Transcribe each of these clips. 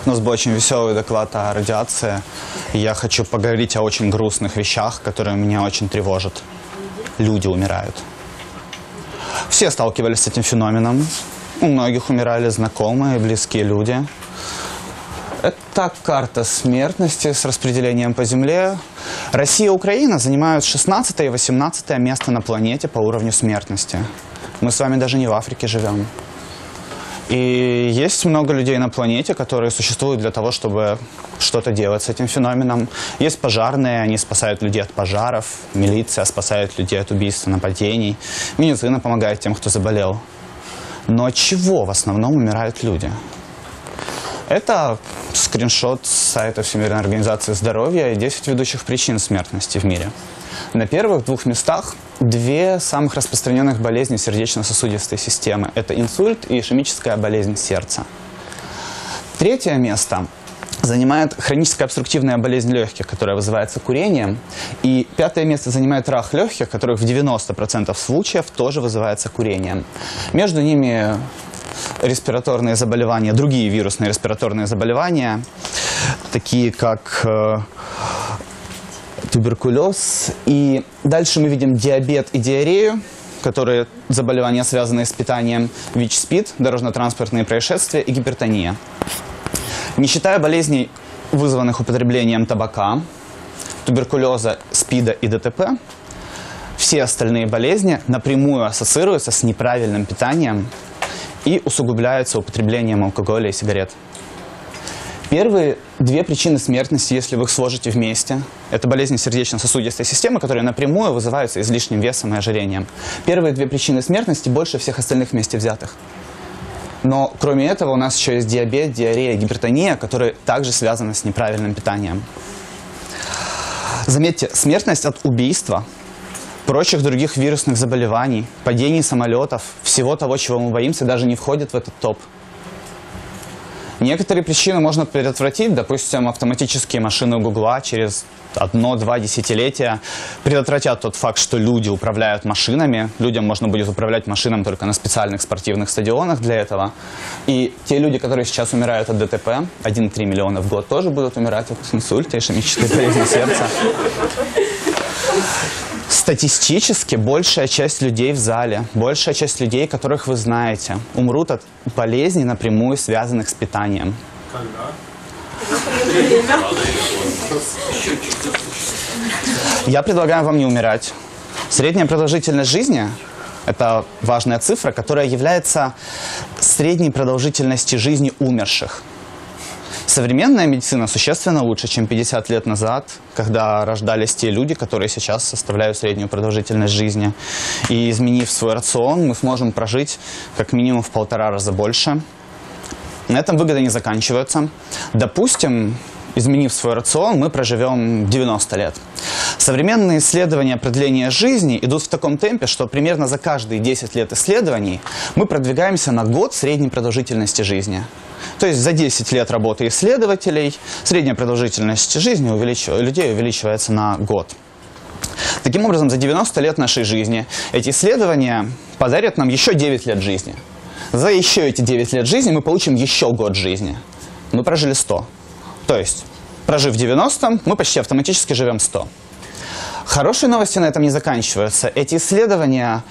У нас был очень веселый доклад о радиации. Я хочу поговорить о очень грустных вещах, которые меня очень тревожат. Люди умирают. Все сталкивались с этим феноменом. У многих умирали знакомые, близкие люди. Это карта смертности с распределением по Земле. Россия и Украина занимают 16 и 18 место на планете по уровню смертности. Мы с вами даже не в Африке живем. И есть много людей на планете, которые существуют для того, чтобы что-то делать с этим феноменом. Есть пожарные, они спасают людей от пожаров. Милиция спасает людей от убийств, нападений. Медицина помогает тем, кто заболел. Но от чего в основном умирают люди? Это скриншот с сайта Всемирной организации здоровья и 10 ведущих причин смертности в мире. На первых двух местах две самых распространенных болезни сердечно-сосудистой системы. Это инсульт и ишемическая болезнь сердца. Третье место занимает хроническая обструктивная болезнь легких, которая вызывается курением. И пятое место занимает рак легких, который в 90% случаев тоже вызывается курением. Между ними респираторные заболевания, другие вирусные респираторные заболевания, такие как туберкулез. И дальше мы видим диабет и диарею, которые заболевания, связанные с питанием, ВИЧ-СПИД, дорожно-транспортные происшествия и гипертония. Не считая болезней, вызванных употреблением табака, туберкулеза, СПИДа и ДТП, все остальные болезни напрямую ассоциируются с неправильным питанием и усугубляются употреблением алкоголя и сигарет. Первые две причины смертности, если вы их сложите вместе, это болезни сердечно-сосудистой системы, которые напрямую вызываются излишним весом и ожирением. Первые две причины смертности больше всех остальных вместе взятых. Но кроме этого у нас еще есть диабет, диарея, гипертония, которые также связаны с неправильным питанием. Заметьте, смертность от убийства, прочих других вирусных заболеваний, падений самолетов, всего того, чего мы боимся, даже не входит в этот топ. Некоторые причины можно предотвратить, допустим, автоматические машины Гугла через 1-2 десятилетия предотвратят тот факт, что люди управляют машинами. Людям можно будет управлять машинами только на специальных спортивных стадионах для этого. И те люди, которые сейчас умирают от ДТП, 1,3 миллиона в год, тоже будут умирать от инсульта, ишемической болезни сердца. Статистически большая часть людей в зале, большая часть людей, которых вы знаете, умрут от болезней, напрямую связанных с питанием. Я предлагаю вам не умирать. Средняя продолжительность жизни – это важная цифра, которая является средней продолжительностью жизни умерших. Современная медицина существенно лучше, чем 50 лет назад, когда рождались те люди, которые сейчас составляют среднюю продолжительность жизни. И изменив свой рацион, мы сможем прожить как минимум в 1,5 раза больше. На этом выгоды не заканчиваются. Допустим, изменив свой рацион, мы проживем 90 лет. Современные исследования продления жизни идут в таком темпе, что примерно за каждые 10 лет исследований мы продвигаемся на год средней продолжительности жизни. То есть за 10 лет работы исследователей средняя продолжительность жизни людей увеличивается на год. Таким образом, за 90 лет нашей жизни эти исследования подарят нам еще 9 лет жизни. За еще эти 9 лет жизни мы получим еще год жизни. Мы прожили 100. То есть, прожив 90, мы почти автоматически живем 100. Хорошие новости на этом не заканчиваются. Эти исследования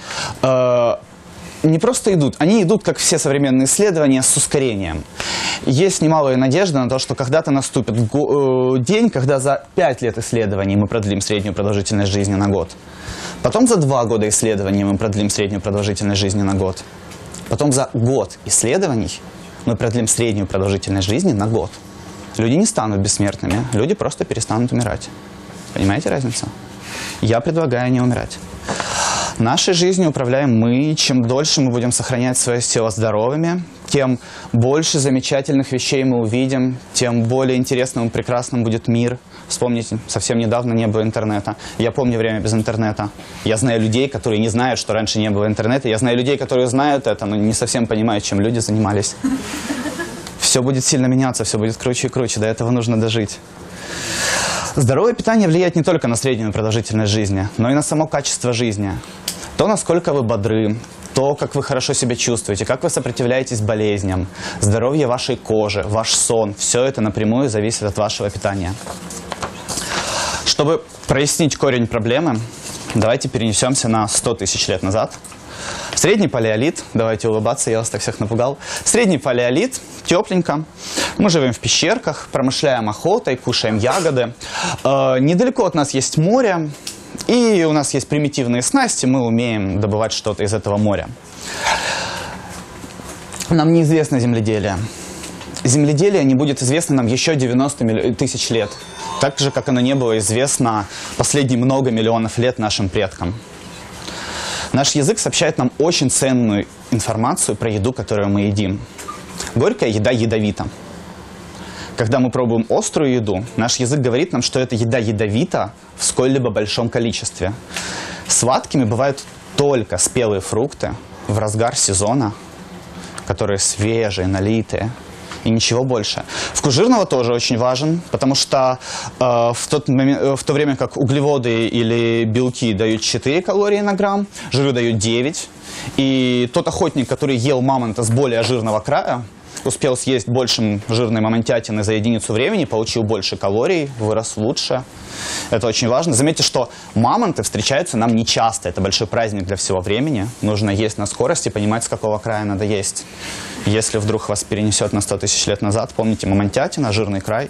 не просто идут, они идут, как все современные исследования, с ускорением. Есть немалая надежда на то, что когда-то наступит день, когда за 5 лет исследований мы продлим среднюю продолжительность жизни на год. Потом за 2 года исследований мы продлим среднюю продолжительность жизни на год. Потом за год исследований мы продлим среднюю продолжительность жизни на год. Люди не станут бессмертными, люди просто перестанут умирать. Понимаете разницу? Я предлагаю не умирать. Нашей жизнью управляем мы. Чем дольше мы будем сохранять свое тело здоровыми, тем больше замечательных вещей мы увидим, тем более интересным и прекрасным будет мир. Вспомните, совсем недавно не было интернета. Я помню время без интернета. Я знаю людей, которые не знают, что раньше не было интернета. Я знаю людей, которые знают это, но не совсем понимают, чем люди занимались. Все будет сильно меняться, все будет круче и круче. До этого нужно дожить. Здоровое питание влияет не только на среднюю продолжительность жизни, но и на само качество жизни. То, насколько вы бодры, то, как вы хорошо себя чувствуете, как вы сопротивляетесь болезням, здоровье вашей кожи, ваш сон, все это напрямую зависит от вашего питания. Чтобы прояснить корень проблемы, давайте перенесемся на 100 тысяч лет назад. Средний палеолит, давайте улыбаться, я вас так всех напугал. Средний палеолит, тепленько. Мы живем в пещерках, промышляем охотой, кушаем ягоды. Недалеко от нас есть море, и у нас есть примитивные снасти, мы умеем добывать что-то из этого моря. Нам неизвестно земледелие. Земледелие не будет известно нам еще 90 тысяч лет. Так же, как оно не было известно последние много миллионов лет нашим предкам. Наш язык сообщает нам очень ценную информацию про еду, которую мы едим. Горькая еда ядовита. Когда мы пробуем острую еду, наш язык говорит нам, что эта еда ядовита в сколь-либо большом количестве. Сладкими бывают только спелые фрукты в разгар сезона, которые свежие, налитые. И ничего больше. Вкус жирного тоже очень важен, потому что в то время как углеводы или белки дают 4 калории на грамм, жиры дают 9. И тот охотник, который ел мамонта с более жирного края, успел съесть больше жирной мамонтятины за единицу времени, получил больше калорий, вырос лучше. Это очень важно. Заметьте, что мамонты встречаются нам нечасто. Это большой праздник для всего времени. Нужно есть на скорость и понимать, с какого края надо есть. Если вдруг вас перенесет на 100 тысяч лет назад, помните, мамонтятина, жирный край.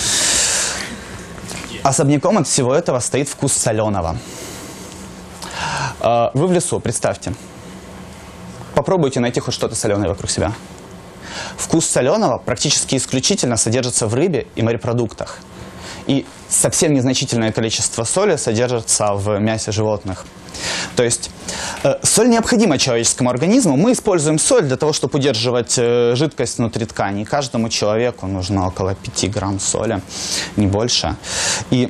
Особняком от всего этого стоит вкус соленого. Вы в лесу, представьте. Попробуйте найти хоть что-то соленое вокруг себя. Вкус соленого практически исключительно содержится в рыбе и морепродуктах. И совсем незначительное количество соли содержится в мясе животных. То есть соль необходима человеческому организму. Мы используем соль для того, чтобы удерживать жидкость внутри ткани. Каждому человеку нужно около 5 грамм соли, не больше. И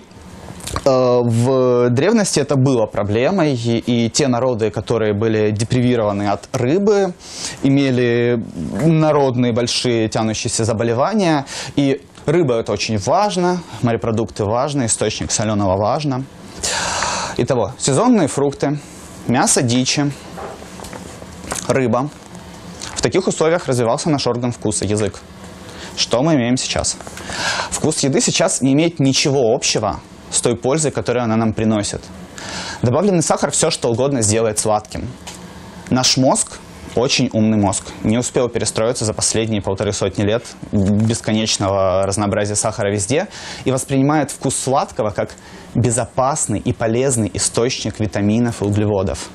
в древности это было проблемой, и те народы, которые были депривированы от рыбы, имели народные большие тянущиеся заболевания. И рыба – это очень важно, морепродукты важны, источник соленого важно. Итого, сезонные фрукты, мясо дичи, рыба. В таких условиях развивался наш орган вкуса – язык. Что мы имеем сейчас? Вкус еды сейчас не имеет ничего общего с той пользой, которую она нам приносит. Добавленный сахар все что угодно сделает сладким. Наш мозг, очень умный мозг, не успел перестроиться за последние 150 лет бесконечного разнообразия сахара везде и воспринимает вкус сладкого как безопасный и полезный источник витаминов и углеводов.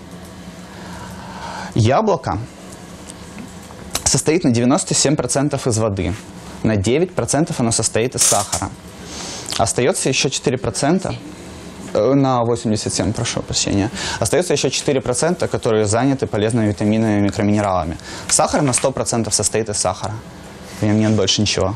Яблоко состоит на 97% из воды, на 9% оно состоит из сахара. Остается еще 4%, на 87%, прошу прощения, остается еще 4%, которые заняты полезными витаминами и микроминералами. Сахар на 100% состоит из сахара. В нем нет больше ничего.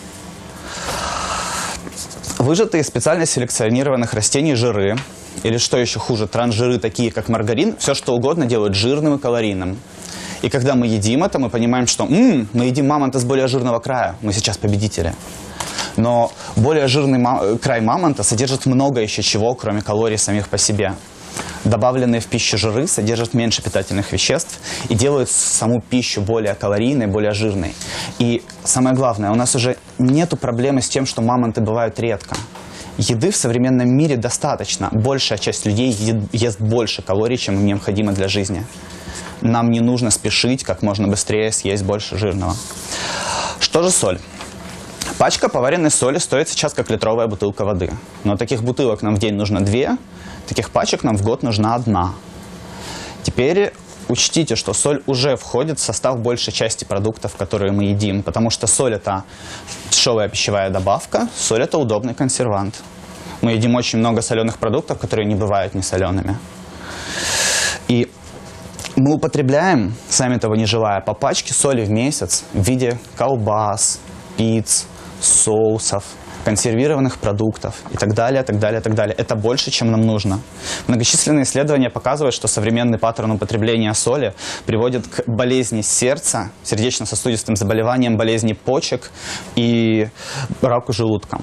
Выжатые из специально селекционированных растений жиры, или что еще хуже, трансжиры, такие как маргарин, все что угодно делают жирным и калорийным. И когда мы едим это, мы понимаем, что мы едим мамонта с более жирного края, мы сейчас победители. Но более жирный край мамонта содержит много еще чего, кроме калорий самих по себе. Добавленные в пищу жиры содержат меньше питательных веществ и делают саму пищу более калорийной, более жирной. И самое главное, у нас уже нету проблемы с тем, что мамонты бывают редко. Еды в современном мире достаточно. Большая часть людей ест больше калорий, чем им необходимо для жизни. Нам не нужно спешить как можно быстрее съесть больше жирного. Что же соль? Пачка поваренной соли стоит сейчас как литровая бутылка воды. Но таких бутылок нам в день нужно 2, таких пачек нам в год нужна 1. Теперь учтите, что соль уже входит в состав большей части продуктов, которые мы едим. Потому что соль – это дешевая пищевая добавка, соль – это удобный консервант. Мы едим очень много соленых продуктов, которые не бывают несолеными. И мы употребляем, сами того не желая, по пачке соли в месяц в виде колбас, пиц, соусов, консервированных продуктов и так далее, так далее, так далее. Это больше, чем нам нужно. Многочисленные исследования показывают, что современный паттерн употребления соли приводит к болезни сердца, сердечно-сосудистым заболеваниям, болезни почек и раку желудка.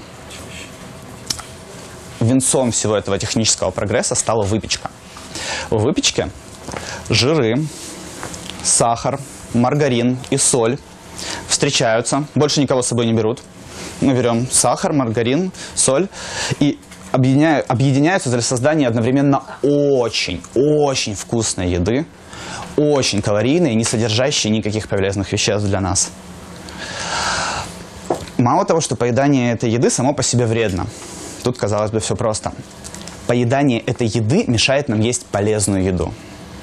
Венцом всего этого технического прогресса стала выпечка. В выпечке жиры, сахар, маргарин и соль встречаются, больше никого с собой не берут. Мы берем сахар, маргарин, соль и объединяются для создания одновременно очень вкусной еды, очень калорийной, не содержащей никаких полезных веществ для нас. Мало того, что поедание этой еды само по себе вредно. Тут, казалось бы, все просто. Поедание этой еды мешает нам есть полезную еду.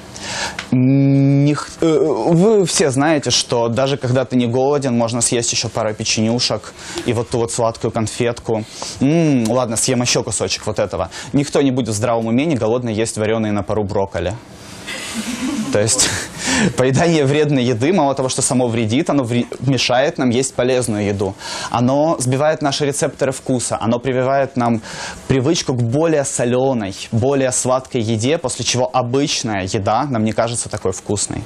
Вы все знаете, что даже когда ты не голоден, можно съесть еще пару печенюшек и вот ту вот сладкую конфетку. Ладно, съем еще кусочек вот этого. Никто не будет в здравом уме не голодный есть вареные на пару брокколи. То есть поедание вредной еды, мало того, что само вредит, оно мешает нам есть полезную еду. Оно сбивает наши рецепторы вкуса, оно прививает нам привычку к более соленой, более сладкой еде, после чего обычная еда нам не кажется такой вкусной.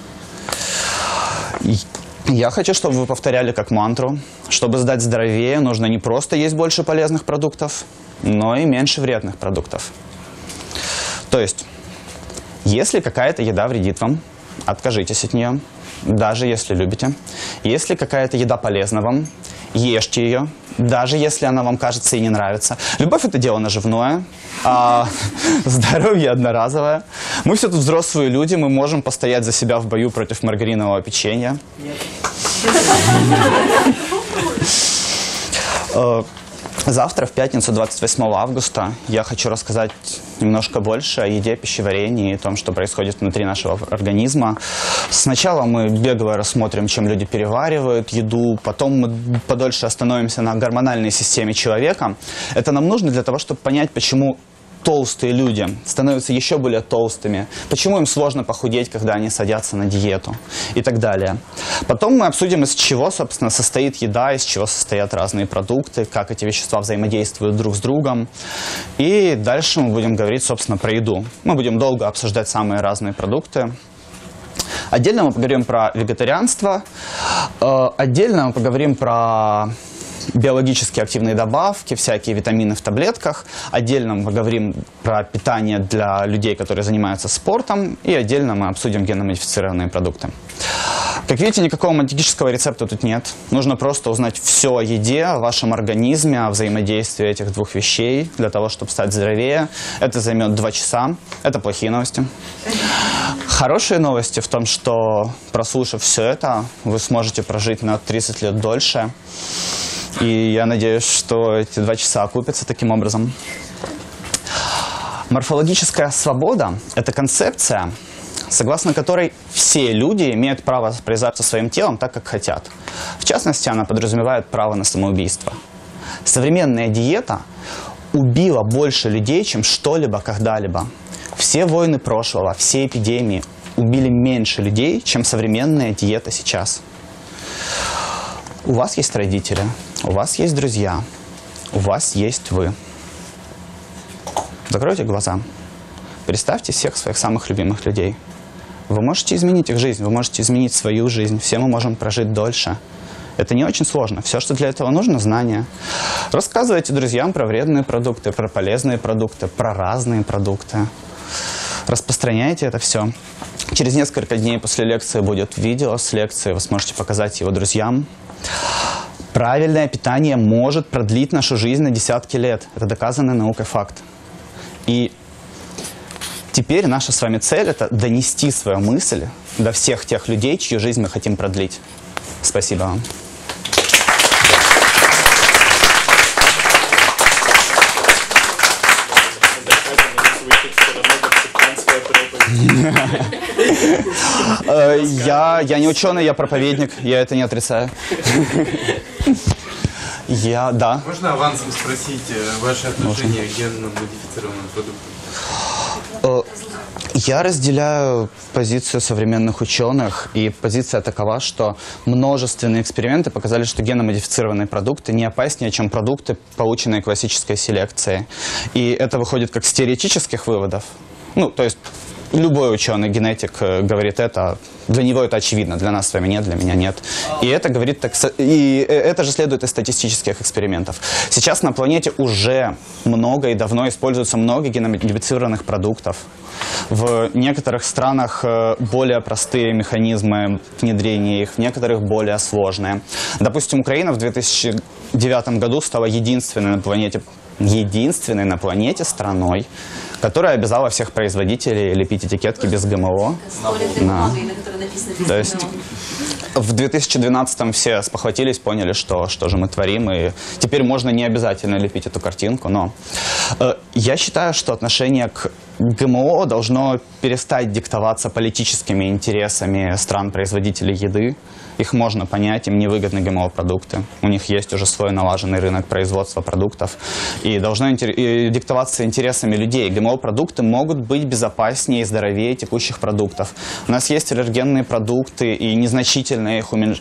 Я хочу, чтобы вы повторяли как мантру. Чтобы стать здоровее, нужно не просто есть больше полезных продуктов, но и меньше вредных продуктов. То есть, если какая-то еда вредит вам, откажитесь от нее, даже если любите. Если какая-то еда полезна вам, ешьте ее, даже если она вам кажется и не нравится. Любовь – это дело наживное, а здоровье – одноразовое. Мы все тут взрослые люди, мы можем постоять за себя в бою против маргаринового печенья. Завтра, в пятницу, 28 августа, я хочу рассказать немножко больше о еде, пищеварении и о том, что происходит внутри нашего организма. Сначала мы бегло рассмотрим, чем люди переваривают еду, потом мы подольше остановимся на гормональной системе человека. Это нам нужно для того, чтобы понять, почему толстые люди становятся еще более толстыми, почему им сложно похудеть, когда они садятся на диету и так далее. Потом мы обсудим, из чего, собственно, состоит еда, из чего состоят разные продукты, как эти вещества взаимодействуют друг с другом. И дальше мы будем говорить, собственно, про еду. Мы будем долго обсуждать самые разные продукты. Отдельно мы поговорим про вегетарианство, отдельно мы поговорим про биологически активные добавки, всякие витамины в таблетках. Отдельно мы поговорим про питание для людей, которые занимаются спортом. И отдельно мы обсудим генно-модифицированные продукты. Как видите, никакого магического рецепта тут нет. Нужно просто узнать все о еде, о вашем организме, о взаимодействии этих двух вещей для того, чтобы стать здоровее. Это займет 2 часа. Это плохие новости. Хорошие новости в том, что, прослушав все это, вы сможете прожить на 30 лет дольше. И я надеюсь, что эти 2 часа окупятся таким образом. Морфологическая свобода – это концепция, согласно которой все люди имеют право распоряжаться своим телом так, как хотят. В частности, она подразумевает право на самоубийство. Современная диета убила больше людей, чем что-либо когда-либо. Все войны прошлого, все эпидемии убили меньше людей, чем современная диета сейчас. У вас есть родители, у вас есть друзья, у вас есть вы. Закройте глаза. Представьте всех своих самых любимых людей. Вы можете изменить их жизнь, вы можете изменить свою жизнь. Все мы можем прожить дольше. Это не очень сложно. Все, что для этого нужно, знания. Рассказывайте друзьям про вредные продукты, про полезные продукты, про разные продукты. Распространяйте это все. Через несколько дней после лекции будет видео с лекцией. Вы сможете показать его друзьям. Правильное питание может продлить нашу жизнь на десятки лет. Это доказанный наукой факт. И теперь наша с вами цель – это донести свою мысль до всех тех людей, чью жизнь мы хотим продлить. Спасибо вам. Я не ученый, я проповедник, я это не отрицаю. Да. Можно авансом спросить ваше отношение к генно-модифицированным продуктам? Я разделяю позицию современных ученых, и позиция такова, что множественные эксперименты показали, что генно-модифицированные продукты не опаснее, чем продукты, полученные классической селекцией. И это выходит как с теоретических выводов. Ну, то есть любой ученый, генетик говорит это, для него это очевидно, для нас с вами нет, для меня нет. И это говорит, и это же следует из статистических экспериментов. Сейчас на планете уже много и давно используется много геномодифицированных продуктов. В некоторых странах более простые механизмы внедрения их, в некоторых более сложные. Допустим, Украина в 2009 году стала единственной на планете страной, которая обязала всех производителей лепить этикетки без ГМО. Да. То есть в 2012-м все спохватились, поняли, что же мы творим, и теперь можно не обязательно лепить эту картинку. Но я считаю, что отношение к ГМО должно перестать диктоваться политическими интересами стран-производителей еды. Их можно понять, им невыгодны ГМО-продукты. У них есть уже свой налаженный рынок производства продуктов. И должно диктоваться интересами людей. ГМО-продукты могут быть безопаснее и здоровее текущих продуктов. У нас есть аллергенные продукты и незначительные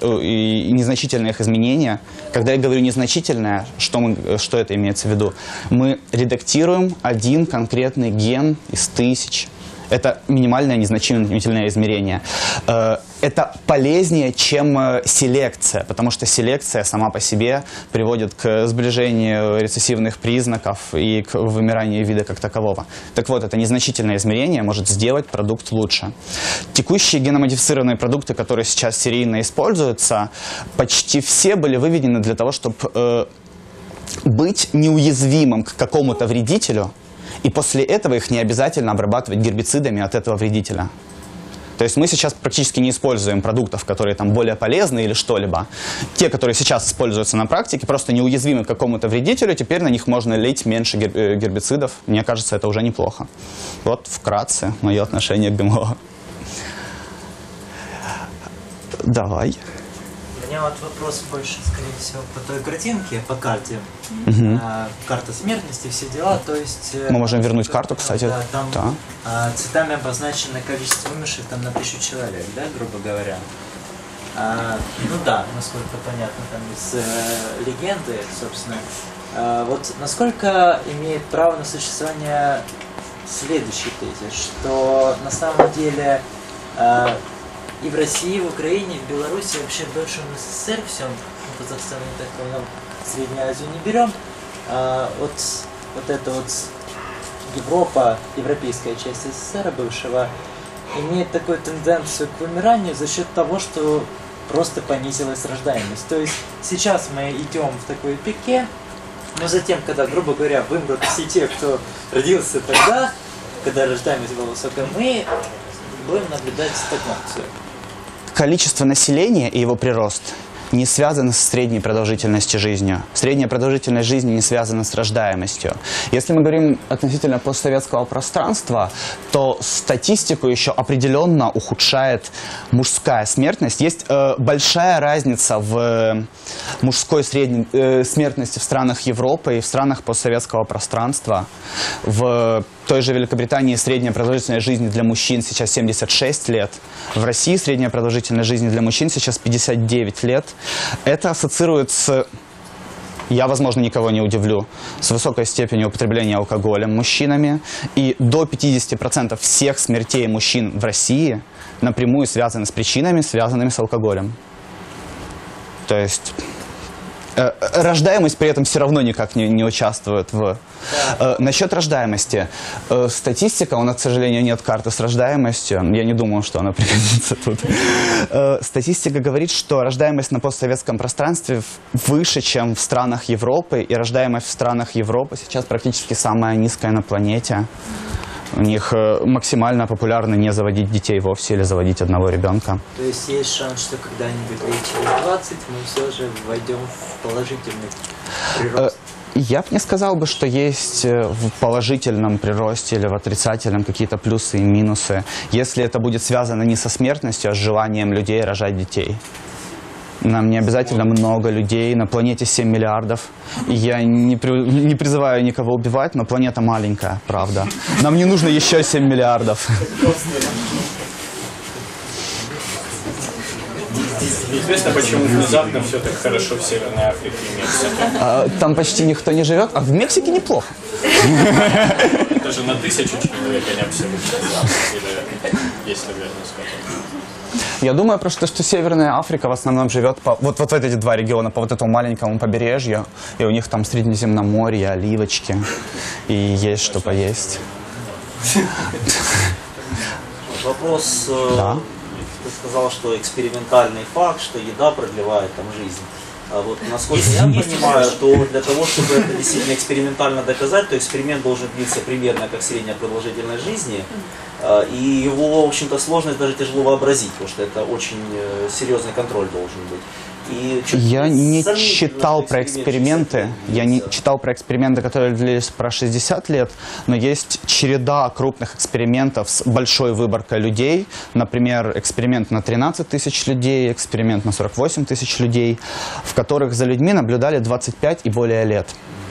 их изменения. Когда я говорю незначительное, что это имеется в виду? Мы редактируем один конкретный ген из тысяч. Это минимальное незначительное измерение. Это полезнее, чем селекция, потому что селекция сама по себе приводит к сближению рецессивных признаков и к вымиранию вида как такового. Так вот, это незначительное измерение может сделать продукт лучше. Текущие геномодифицированные продукты, которые сейчас серийно используются, почти все были выведены для того, чтобы быть неуязвимым к какому-то вредителю, и после этого их не обязательно обрабатывать гербицидами от этого вредителя. То есть мы сейчас практически не используем продуктов, которые там более полезны или что-либо. Те, которые сейчас используются на практике, просто неуязвимы к какому-то вредителю, теперь на них можно лить меньше гербицидов. Мне кажется, это уже неплохо. Вот вкратце мое отношение к ГМО. Давай. У меня вот вопрос больше, скорее всего, по той картинке, по карте. Карта смертности, все дела, то есть... Мы можем вернуть карту, кстати. Да, там да. Цветами обозначено количество умерших там на 1000 человек, да, грубо говоря. Ну да, насколько понятно, там из легенды, собственно. Вот насколько имеет право на существование следующий тезис, что на самом деле... И в России, и в Украине, и в Беларуси, вообще в бывшем СССР всем, Казахстан, не так понял, Среднюю Азию не берем, вот эта вот Европа, европейская часть СССР бывшего, имеет такую тенденцию к вымиранию за счет того, что просто понизилась рождаемость. То есть сейчас мы идем в такой пике, но затем, когда, грубо говоря, вымрут все те, кто родился тогда, когда рождаемость была высокая, мы будем наблюдать стагнацию. Количество населения и его прирост не связаны с средней продолжительностью жизни. Средняя продолжительность жизни не связана с рождаемостью. Если мы говорим относительно постсоветского пространства, то статистику еще определенно ухудшает мужская смертность. Есть большая разница в мужской средней смертности в странах Европы и в странах постсоветского пространства. В той же Великобритании средняя продолжительность жизни для мужчин сейчас 76 лет. В России средняя продолжительность жизни для мужчин сейчас 59 лет. Это ассоциируется, я, возможно, никого не удивлю, с высокой степенью употребления алкоголя мужчинами. И до 50% всех смертей мужчин в России напрямую связаны с причинами, связанными с алкоголем. То есть... рождаемость при этом все равно никак не участвует в... Насчет рождаемости. Статистика, у нас, к сожалению, нет карты с рождаемостью. Я не думаю, что она пригодится тут. Статистика говорит, что рождаемость на постсоветском пространстве выше, чем в странах Европы. И рождаемость в странах Европы сейчас практически самая низкая на планете. У них максимально популярно не заводить детей вовсе или заводить одного ребенка. То есть есть шанс, что когда-нибудь лет через 20 мы все же войдем в положительный прирост? Я бы не сказал бы, что есть в положительном приросте или в отрицательном какие-то плюсы и минусы, если это будет связано не со смертностью, а с желанием людей рожать детей. Нам не обязательно много людей, на планете 7 миллиардов. Я не призываю никого убивать, но планета маленькая, правда. Нам не нужно еще 7 миллиардов. Известно, почему внезапно все так хорошо в Северной Африке и Мексике? Там почти никто не живет, а в Мексике неплохо. даже на 1000 человек они абсолютно или если верно сказать. Я думаю просто, что Северная Африка в основном живет вот эти два региона, по вот этому маленькому побережью, и у них там Средиземноморье, оливочки, и есть что поесть. Вопрос, Да. ты сказал, что экспериментальный факт, что еда продлевает там жизнь. А вот насколько я понимаю, то для того, чтобы это действительно экспериментально доказать, то эксперимент должен длиться примерно как средняя продолжительность жизни. И его, в общем-то, сложность даже тяжело вообразить, потому что это очень серьезный контроль должен быть. И Я не читал про эксперименты, которые длились про 60 лет, но есть череда крупных экспериментов с большой выборкой людей. Например, эксперимент на 13 тысяч людей, эксперимент на 48 тысяч людей, в которых за людьми наблюдали 25 и более лет.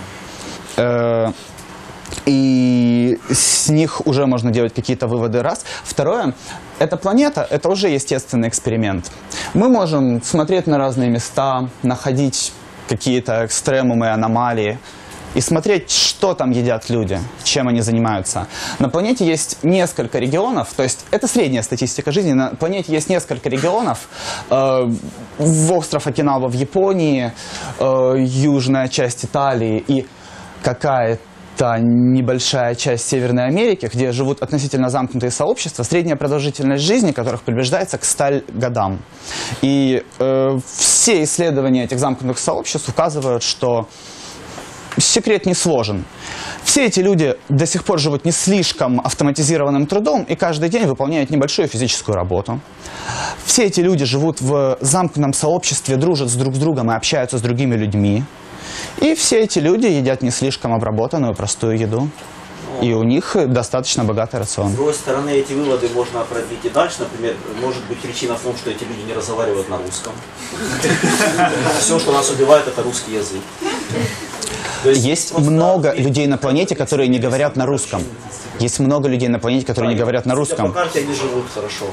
И с них уже можно делать какие-то выводы, раз. Второе, эта планета, это уже естественный эксперимент. Мы можем смотреть на разные места, находить какие-то экстремумы, аномалии и смотреть, что там едят люди, чем они занимаются. На планете есть несколько регионов, то есть это средняя статистика жизни, на планете есть несколько регионов, остров Окинава в Японии, южная часть Италии и какая-то небольшая часть Северной Америки, где живут относительно замкнутые сообщества, средняя продолжительность жизни которых приближается к 100 годам. И все исследования этих замкнутых сообществ указывают, что секрет не сложен. Все эти люди до сих пор живут не слишком автоматизированным трудом и каждый день выполняют небольшую физическую работу. Все эти люди живут в замкнутом сообществе, дружат друг с другом и общаются с другими людьми. И все эти люди едят не слишком обработанную простую еду. И у них достаточно богатый рацион. С другой стороны, эти выводы можно продлить и дальше. Например, может быть причина в том, что эти люди не разговаривают на русском. Все, что нас убивает, это русский язык. Есть много людей на планете, которые не говорят на русском. Есть много людей на планете, которые не говорят на русском. По карте они живут хорошо.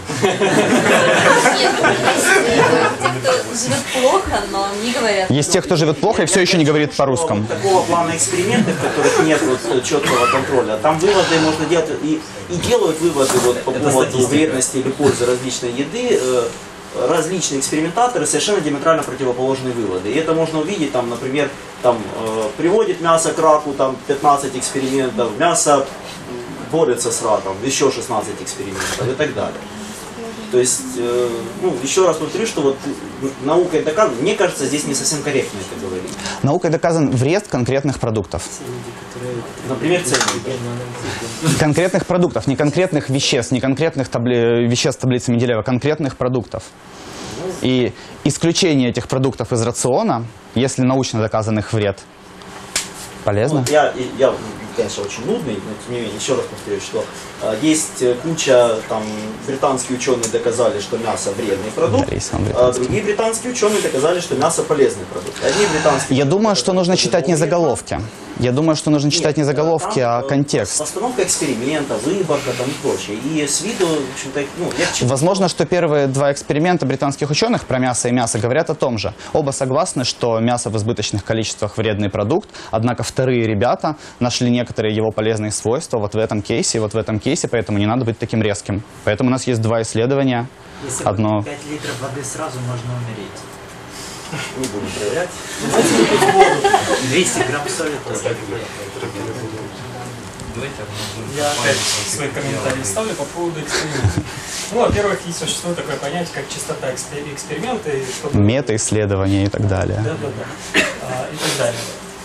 Есть те, кто живет плохо и все еще не говорит по-русскому. Такого плана эксперименты, в которых нет четкого контроля, там выводы можно делать и делают выводы по поводу вредности или пользы различной еды. Различные экспериментаторы совершенно диаметрально противоположные выводы. И это можно увидеть, там, например, приводит мясо к раку, 15 экспериментов, мясо борется с раком, еще 16 экспериментов и так далее. То есть, еще раз повторю, что вот наукой доказано, мне кажется, здесь не совсем корректно это говорить. Наукой доказан вред конкретных продуктов. Например, ценники. Конкретных продуктов, не конкретных веществ, не конкретных веществ таблицы Менделеева, конкретных продуктов. И исключение этих продуктов из рациона, если научно доказан их вред, полезно. Я, конечно, очень нудный, но тем не менее, еще раз повторюсь, что есть куча, британские ученые доказали, что мясо вредный продукт, а другие британские ученые доказали, что мясо полезный продукт. Я думаю, что нужно читать не заголовки. Я думаю, что нужно читать не заголовки, а контекст. Постановка эксперимента, выборка и прочее. И с виду, в общем-то, возможно, что первые два эксперимента британских ученых про мясо и мясо говорят о том же. Оба согласны, что мясо в избыточных количествах вредный продукт, однако вторые ребята нашли некоторые его полезные свойства вот в этом кейсе, поэтому не надо быть таким резким. Поэтому у нас есть два исследования. Если одно... 5 литров воды сразу можно умереть. не будем проверять. 200 грамм соли тоже. Я опять свои комментарии ставлю по поводу экспериментов. Во-первых, и существует такое понятие, как частота эксперимента. Мета-исследования и так далее. Да. И так далее.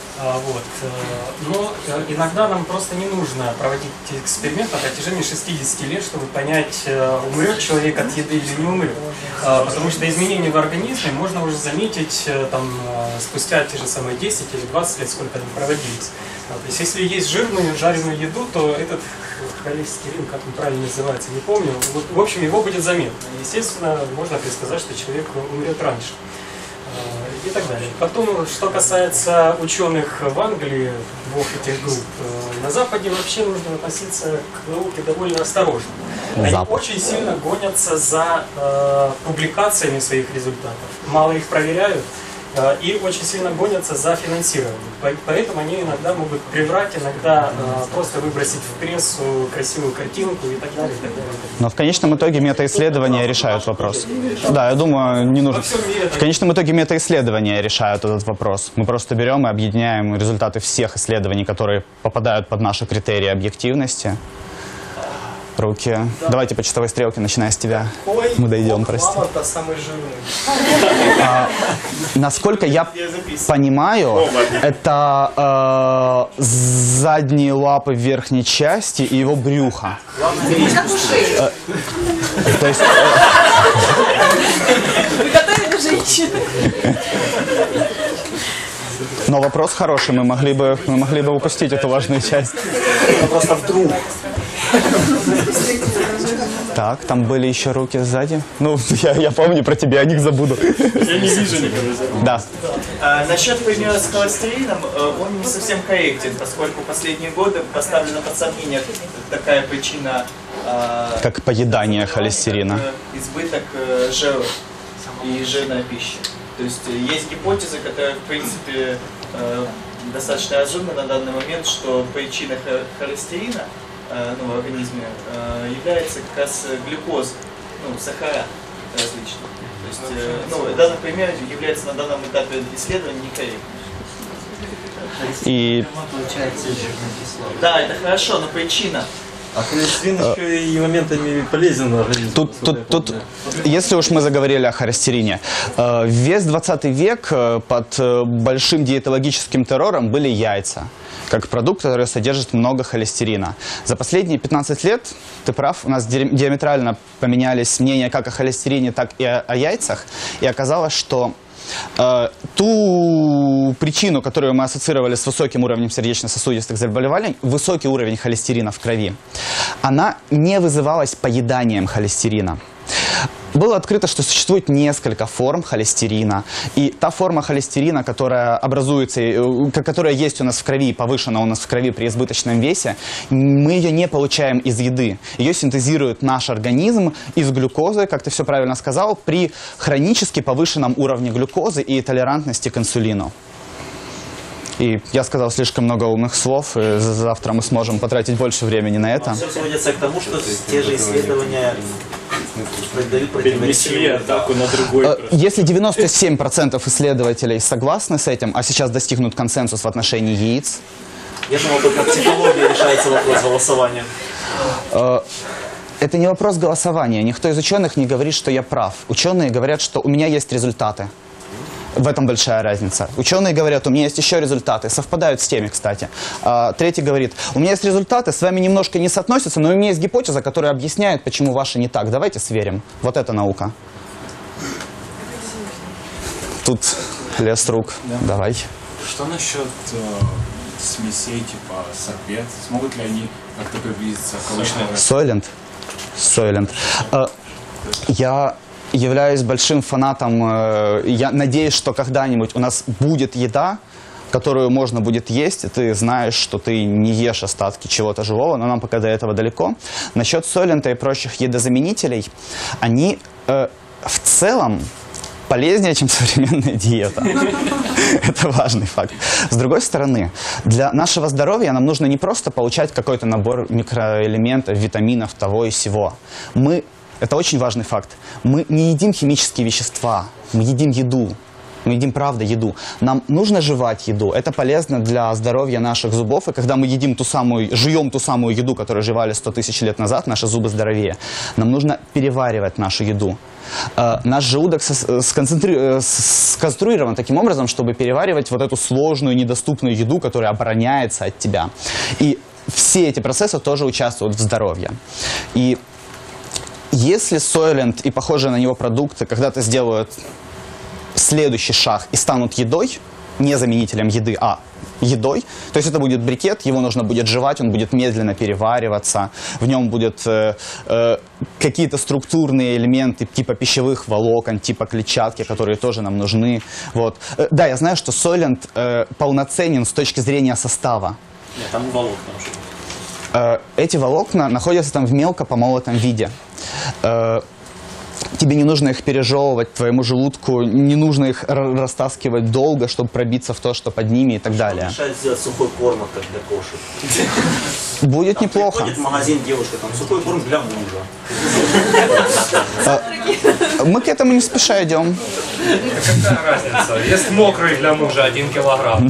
Но иногда нам просто не нужно проводить эксперимент на протяжении 60 лет, чтобы понять, умрет человек от еды или не умрет. Потому что изменения в организме можно уже заметить спустя те же самые 10 или 20 лет, сколько они проводились. То есть если есть жирную, жареную еду, то этот холестерин, как он правильно называется, не помню, в общем, его будет заметно. Естественно, можно предсказать, что человек умрет раньше. И так далее. Потом, что касается ученых в Англии, двух этих групп, на Западе вообще нужно относиться к науке довольно осторожно. Они очень сильно гонятся за публикациями своих результатов. Мало их проверяют, и очень сильно гонятся за финансированием. Поэтому они иногда могут приврать, иногда просто выбросить в прессу красивую картинку и так далее, и так далее. Но в конечном итоге метаисследования решают вопрос. Да, я думаю, не нужно. В конечном итоге метаисследования решают этот вопрос. Мы просто берем и объединяем результаты всех исследований, которые попадают под наши критерии объективности. Руки. Давайте по часовой стрелке, начиная с тебя. Мы дойдем, прости. Мама-то самый жирный. Насколько я понимаю, это задние лапы в верхней части и его брюхо. То есть... Вы готовили женщины? Но вопрос хороший, мы могли бы упустить эту важную часть. Просто вдруг. Так, там были еще руки сзади. Ну, я помню про тебя, о них забуду. Я не вижу никого. Да. Насчет примера с холестерином, он не совсем корректен, поскольку в последние годы поставлена под сомнение такая причина... Как поедание холестерина. Избыток жира и жирная пища. То есть есть гипотезы, которые, в принципе, достаточно разумны на данный момент, что причиной холестерина в организме является как раз глюкоза, сахара различные. То есть данный пример является на данном этапе исследования некорректным. И... Получается жирная кислота. Да, это хорошо, но причина. А холестерин еще и моментами полезен в организме. Тут, если уж мы заговорили о холестерине, весь 20 век под большим диетологическим террором были яйца, как продукт, который содержит много холестерина. За последние 15 лет, ты прав, у нас диаметрально поменялись мнения как о холестерине, так и о яйцах, и оказалось, что ту причину, которую мы ассоциировали с высоким уровнем сердечно-сосудистых заболеваний, высокий уровень холестерина в крови, она не вызывалась поеданием холестерина. Было открыто, что существует несколько форм холестерина, и та форма холестерина, которая образуется, которая есть у нас в крови, повышена у нас в крови при избыточном весе, мы ее не получаем из еды. Ее синтезирует наш организм из глюкозы, как ты все правильно сказал, при хронически повышенном уровне глюкозы и толерантности к инсулину. И я сказал слишком много умных слов, и завтра мы сможем потратить больше времени на это. Все сводится к тому, что те же исследования дают противоречивые атаку на другой. Если 97% исследователей согласны с этим, а сейчас достигнут консенсус в отношении яиц, Я думал, только в психологии решается вопрос голосования. это не вопрос голосования. Никто из ученых не говорит, что я прав. Ученые говорят, что у меня есть результаты. В этом большая разница. Ученые говорят, у меня есть еще результаты. Совпадают с теми, кстати. Третий говорит, у меня есть результаты, с вами немножко не соотносятся, но у меня есть гипотеза, которая объясняет, почему ваши не так. Давайте сверим. Вот это наука. Тут лес рук. Да. Давай. Что насчет смесей типа сорбет? Смогут ли они как-то приблизиться к Soylent. Soylent. Я являюсь большим фанатом. Я надеюсь, что когда-нибудь у нас будет еда, которую можно будет есть, и ты знаешь, что ты не ешь остатки чего-то живого, но нам пока до этого далеко. Насчет Soylent и прочих едозаменителей, они в целом полезнее, чем современная диета. Это важный факт. С другой стороны, для нашего здоровья нам нужно не просто получать какой-то набор микроэлементов, витаминов, того и сего. Это очень важный факт. Мы не едим химические вещества, мы едим еду. Мы едим, правда, еду. Нам нужно жевать еду. Это полезно для здоровья наших зубов. И когда мы едим жуем ту самую еду, которую жевали 100 тысяч лет назад, наши зубы здоровее. Нам нужно переваривать нашу еду. Наш желудок сконструирован таким образом, чтобы переваривать вот эту сложную, недоступную еду, которая обороняется от тебя. И все эти процессы тоже участвуют в здоровье. И если Soylent и похожие на него продукты когда-то сделают следующий шаг и станут едой, не заменителем еды, а едой, то есть это будет брикет, его нужно будет жевать, он будет медленно перевариваться, в нем будут какие-то структурные элементы типа пищевых волокон, типа клетчатки, которые тоже нам нужны. Вот. Да, я знаю, что Soylent полноценен с точки зрения состава. Нет, там волокна уже. Эти волокна находятся там в мелко помолотом виде. тебе не нужно их пережевывать, твоему желудку не нужно их растаскивать долго, чтобы пробиться в то, что под ними и так далее. Мешает сделать сухой корм, как для кошек. Будет Там неплохо. приходит в магазин девушка, там сухой корм для мужа. Мы к этому не спеша идем. Какая разница? Есть мокрый для мужа 1 килограмм.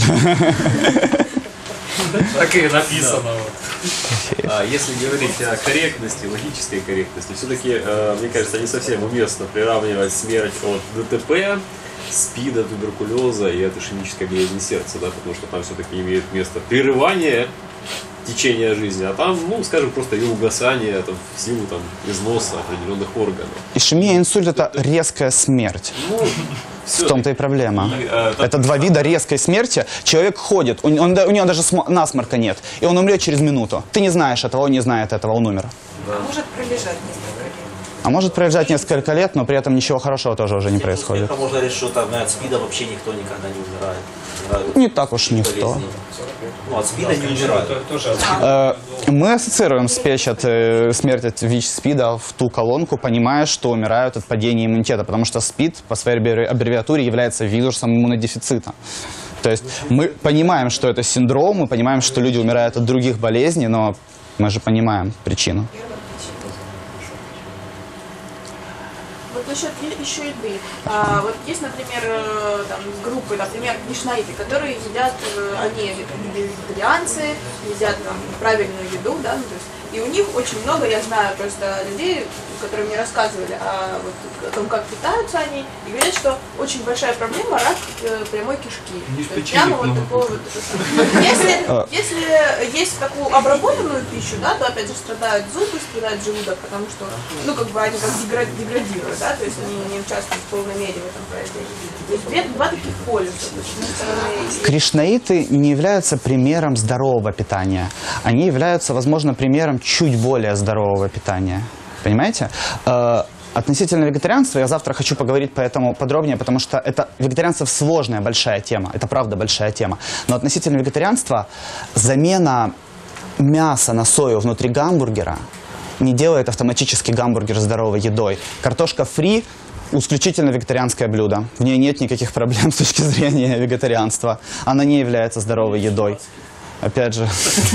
Так и написано. Если говорить о корректности, логической корректности, все-таки, мне кажется, не совсем уместно приравнивать смерть от ДТП, СПИДа, туберкулеза и от ишемической болезни сердца, да, потому что там все-таки имеет место прерывание течения жизни, а там, ну, скажем, просто ее угасание там, в силу там, износа определенных органов. Ишемия, инсульт – это резкая смерть. Ну, в том-то и проблема. Это два вида резкой смерти. Человек ходит, у него даже насморка нет, и он умрет через минуту. Ты не знаешь этого, он не знает этого, он умер. Может пролежать несколько лет. А может пролежать несколько лет, но при этом ничего хорошего тоже уже не происходит. Можно решить, что там от СПИДа вообще никто никогда не умирает. Не так уж никто. Ну, от СПИДа не умирают. Мы ассоциируем смерть от ВИЧ-СПИДа в ту колонку, понимая, что умирают от падения иммунитета, потому что СПИД по своей аббревиатуре является вирусом иммунодефицита. То есть мы понимаем, что это синдром, мы понимаем, что люди умирают от других болезней, но мы же понимаем причину. Вот насчет еще еды. Вот есть, например, там, группы, например, кришнаиты, которые едят, они вегетарианцы, едят там, правильную еду, да, ну, то есть, и у них очень много, я знаю просто людей, которые мне рассказывали о том, как питаются они, и говорят, что очень большая проблема рак прямой кишки. То есть прямо вот такое вот. Если есть такую обработанную пищу, да, то опять же страдают зубы, страдает желудок, потому что, ну, как бы они как деградируют, да, то есть они не участвуют в полной мере в этом производстве. То есть два таких полюса. Кришнаиты не являются примером здорового питания. Они являются, возможно, примером чуть более здорового питания. Понимаете? Относительно вегетарианства я завтра хочу поговорить по этому подробнее, потому что это вегетарианство сложная, большая тема. Это правда большая тема. Но относительно вегетарианства замена мяса на сою внутри гамбургера не делает автоматически гамбургер здоровой едой. Картошка фри – исключительно вегетарианское блюдо. В ней нет никаких проблем с точки зрения вегетарианства. Она не является здоровой едой. Опять же,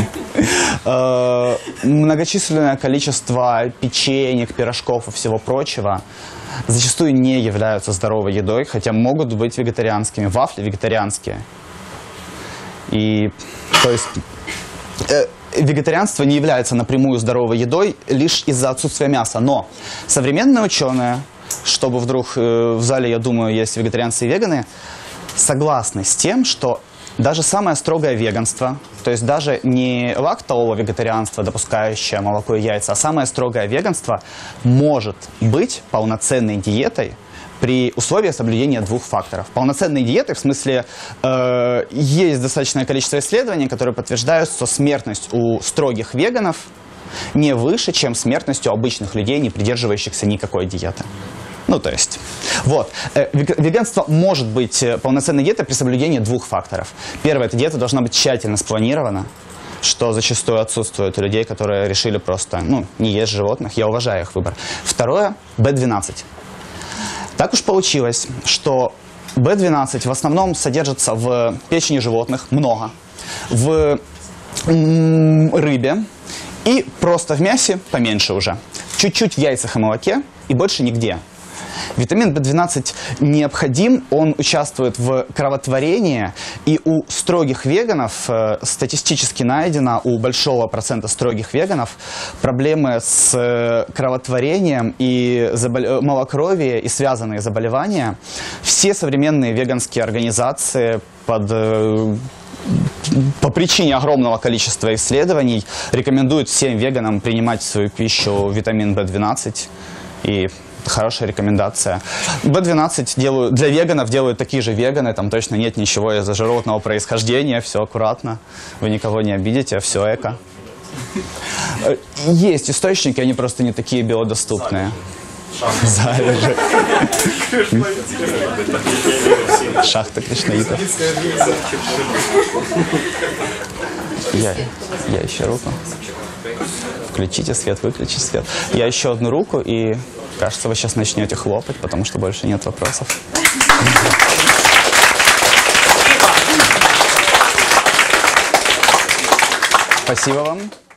многочисленное количество печенек, пирожков и всего прочего зачастую не являются здоровой едой, хотя могут быть вегетарианскими. Вафли вегетарианские. И, то есть, вегетарианство не является напрямую здоровой едой лишь из-за отсутствия мяса. Но современные ученые, чтобы вдруг в зале, я думаю, есть вегетарианцы и веганы, согласны с тем, что даже самое строгое веганство, то есть даже не лактовое вегетарианство, допускающее молоко и яйца, а самое строгое веганство может быть полноценной диетой при условии соблюдения двух факторов. Полноценной диеты, в смысле, есть достаточное количество исследований, которые подтверждают, что смертность у строгих веганов не выше, чем смертность у обычных людей, не придерживающихся никакой диеты. Ну, то есть, вот. Веганство может быть полноценной диетой при соблюдении двух факторов. Первое, эта диета должна быть тщательно спланирована, что зачастую отсутствует у людей, которые решили просто, ну, не есть животных. Я уважаю их выбор. Второе, B12. Так уж получилось, что B12 в основном содержится в печени животных, много, в рыбе и просто в мясе поменьше уже. Чуть-чуть в яйцах и молоке и больше нигде. Витамин B12 необходим, он участвует в кровотворении, и у строгих веганов, статистически найдено, у большого процента строгих веганов, проблемы с кровотворением и малокровие и связанные заболевания. Все современные веганские организации по причине огромного количества исследований рекомендуют всем веганам принимать в свою пищу витамин B12, и хорошая рекомендация. B12 для веганов делают такие же веганы, там точно нет ничего из-за животного происхождения, все аккуратно, вы никого не обидите, все эко. Есть источники, они просто не такие биодоступные. Залежи. Шахта кришнаитов. Я ищу руку. Включите свет, выключите свет. Я еще одну руку, и кажется, вы сейчас начнете хлопать, потому что больше нет вопросов. Спасибо вам.